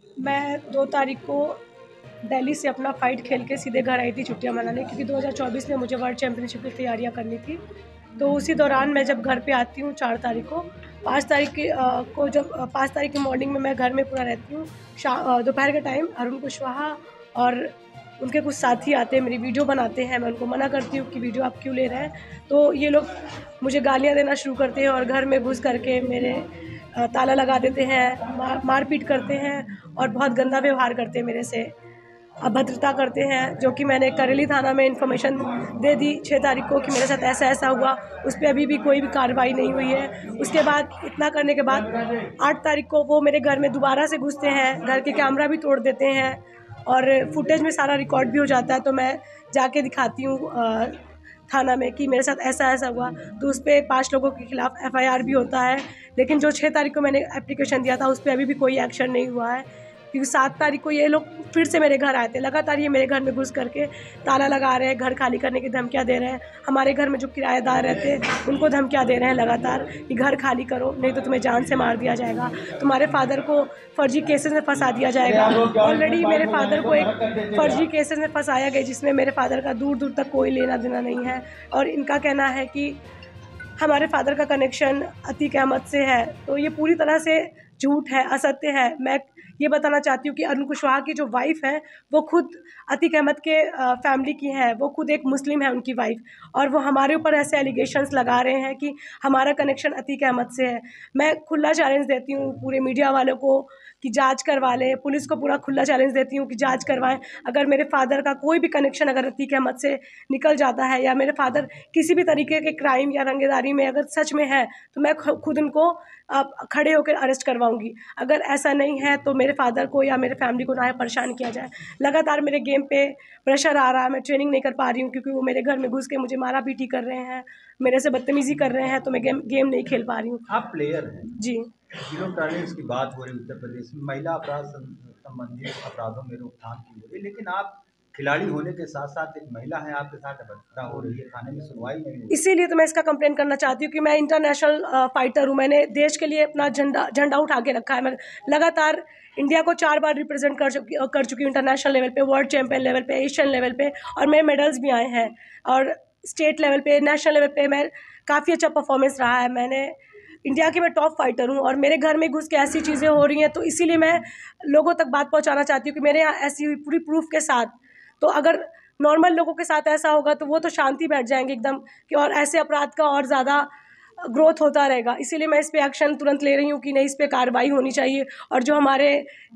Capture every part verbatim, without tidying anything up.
मैं दो तारीख को दिल्ली से अपना फ़ाइट खेल के सीधे घर आई थी छुट्टियाँ मनाने, क्योंकि दो हज़ार चौबीस में मुझे वर्ल्ड चैम्पियनशिप की तैयारियाँ करनी थी। तो उसी दौरान मैं जब घर पे आती हूँ चार तारीख को, पाँच तारीख की अ, को जब अ, पाँच तारीख की मॉर्निंग में मैं घर में पूरा रहती हूँ। शा अ, दोपहर के टाइम अरुण कुशवाहा और उनके कुछ साथी आते हैं, मेरी वीडियो बनाते हैं। मैं उनको मना करती हूँ कि वीडियो आप क्यों ले रहे हैं? तो ये लोग मुझे गालियाँ देना शुरू करते हैं और घर में घुस करके मेरे अ, ताला लगा देते हैं, मार मार-पीट करते हैं और बहुत गंदा व्यवहार करते हैं मेरे से। अभद्रता करते हैं, जो कि मैंने करेली थाना में इन्फॉर्मेशन दे दी छह तारीख को कि मेरे साथ ऐसा-ऐसा हुआ। उस पे अभी भी कोई भी कार्रवाई नहीं हुई है। उसके बाद इतना करने के बाद आठ तारीख को वो मेरे घर में दोबारा से घुसते हैं, घर के कैमरा भी तोड़ देते हैं और फुटेज में सारा रिकॉर्ड भी हो जाता है। तो मैं जाके दिखाती हूँ अ, थाना में कि मेरे साथ ऐसा-ऐसा हुआ। तो उस पे पाँच लोगों के खिलाफ एफ आई आर भी होता है। लेकिन जो छह तारीख को मैंने एप्लीकेशन दिया था, उस पे अभी भी कोई एक्शन नहीं हुआ है। क्योंकि सात तारीख को ये लोग फिर से मेरे घर आए थे। लगातार ये मेरे घर में घुस करके ताला लगा रहे हैं, घर खाली करने की धमकियाँ दे रहे हैं। हमारे घर में जो किराएदार रहते हैं, उनको धमकियाँ दे रहे हैं लगातार कि घर खाली करो, नहीं तो तुम्हें जान से मार दिया जाएगा। तुम्हारे फ़ादर को फर्जी केसेज़ में फँसा दिया जाएगा। ऑलरेडी मेरे फ़ादर को एक फर्जी केसेज़ में फँसाया गया, जिसमें मेरे फ़ादर का दूर-दूर तक कोई लेना-देना नहीं है। और इनका कहना है कि हमारे फ़ादर का कनेक्शन अतीक अहमद से है। तो ये पूरी तरह से झूठ है, असत्य है। मैं ये बताना चाहती हूँ कि अरुण कुशवाहा की जो वाइफ़ है, वो खुद अतीक अहमद के अ, फैमिली की हैं। वो खुद एक मुस्लिम है, उनकी वाइफ़, और वो हमारे ऊपर ऐसे एलिगेशंस लगा रहे हैं कि हमारा कनेक्शन अतीक अहमद से है। मैं खुला चैलेंज देती हूँ पूरे मीडिया वालों को कि जाँच करवा लें, पुलिस को पूरा खुला चैलेंज देती हूँ कि जाँच करवाएँ। अगर मेरे फ़ादर का कोई भी कनेक्शन अगर अतीक अहमद से निकल जाता है, या मेरे फ़ादर किसी भी तरीके के क्राइम या रंगेदारी में अगर सच में है, तो मैं ख खुद उनको अ, खड़े होकर अरेस्ट करवाऊँगी। अगर ऐसा नहीं है तो मेरे फ़ादर को या मेरे फैमिली को ना ही परेशान किया जाए। लगातार मेरे गेम पे प्रेशर आ रहा है, मैं ट्रेनिंग नहीं कर पा रही हूँ क्योंकि वो मेरे घर में घुस के मुझे मारा-पीटी कर रहे हैं, मेरे से बदतमीज़ी कर रहे हैं, तो मैं गेम गेम नहीं खेल पा रही हूँ। आप प्लेयर हैं। जी। ज़ीरो टॉलरेंस की बात हो रही है उत्तर प्रदेश में, महिला अपराध सं संबंधित अपराधों में रोकथाम की हो रही है, लेकिन आप खिलाड़ी होने के साथ-साथ एक महिला हैं, आपके साथ अभद्रता हो रही है, थाने में सुनवाई नहीं हो रही। इसीलिए तो मैं इसका कंप्लेंट करना चाहती हूँ कि मैं इंटरनेशनल अ, फाइटर हूँ। मैंने देश के लिए अपना झंडा झंडा उठा के रखा है। मैं लगातार इंडिया को चार बार रिप्रेज़ेंट कर चुकी अ, कर चुकी हूँ इंटरनेशनल लेवल पे, वर्ल्ड चैंपियन लेवल पे, एशियन लेवल पे, और मेरे मेडल्स भी आए हैं। और स्टेट लेवल पे, नेशनल लेवल पे मैं काफ़ी अच्छा परफॉर्मेंस रहा है। मैंने इंडिया की मैं टॉप फाइटर हूँ और मेरे घर में घुस के ऐसी चीज़ें हो रही हैं, तो इसीलिए मैं लोगों तक बात पहुँचाना चाहती हूँ कि मेरे यहाँ ऐसी हुई पूरी प्रूफ़ के साथ। तो अगर नॉर्मल लोगों के साथ ऐसा होगा तो वो तो शांति बैठ जाएँगे एकदम, कि और ऐसे अपराध का और ज़्यादा ग्रोथ होता रहेगा। इसीलिए मैं इस पे एक्शन तुरंत ले रही हूँ कि नहीं, इस पे कार्रवाई होनी चाहिए, और जो हमारे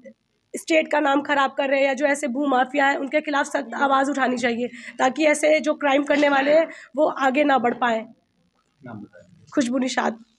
स्टेट का नाम ख़राब कर रहे हैं या जो ऐसे भू माफिया हैं, उनके खिलाफ सख्त आवाज़ उठानी चाहिए, ताकि ऐसे जो क्राइम करने वाले हैं वो आगे ना बढ़ पाएँ। नाम बताइए। खुशबू निषाद।